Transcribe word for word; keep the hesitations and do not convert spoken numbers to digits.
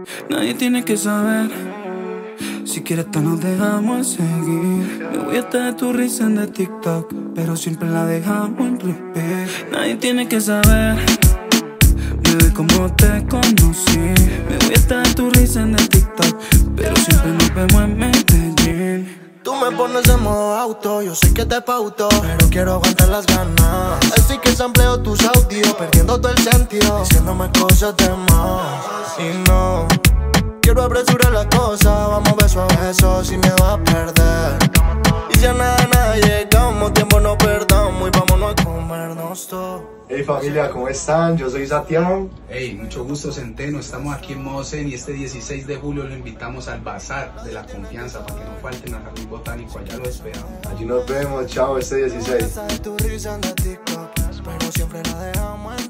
Nadie tiene que saber. Si quieres hasta nos dejamos seguir. Me voy hasta de tu risa en de TikTok, pero siempre la dejamos en repeat. Nadie tiene que saber, bebé, cómo te conocí. Me voy hasta de tu risa en de TikTok, pero siempre nos vemos en Medellín. Tú me pones en modo auto, yo sé que te pauto, pero quiero aguantar las ganas. Así que sampleo tus audios, perdiendo todo el sentido, diciéndome cosas de más. Y no quiero apresurar la cosa, vamos beso a beso sin miedo a perder. Y si a nada, nada llegamos, tiempo no perdamos y vámonos a comernos todo. Hey familia, ¿cómo están? Yo soy Satián. Hey, mucho gusto, Centeno. Estamos aquí en Modo Zen y este dieciséis de julio lo invitamos al Bazar de la Confianza para que no falten al Jardín Botánico. Allá lo esperamos. Allí nos vemos, chao, este dieciséis. Tu risa en de TikTok, pero siempre la dejamos en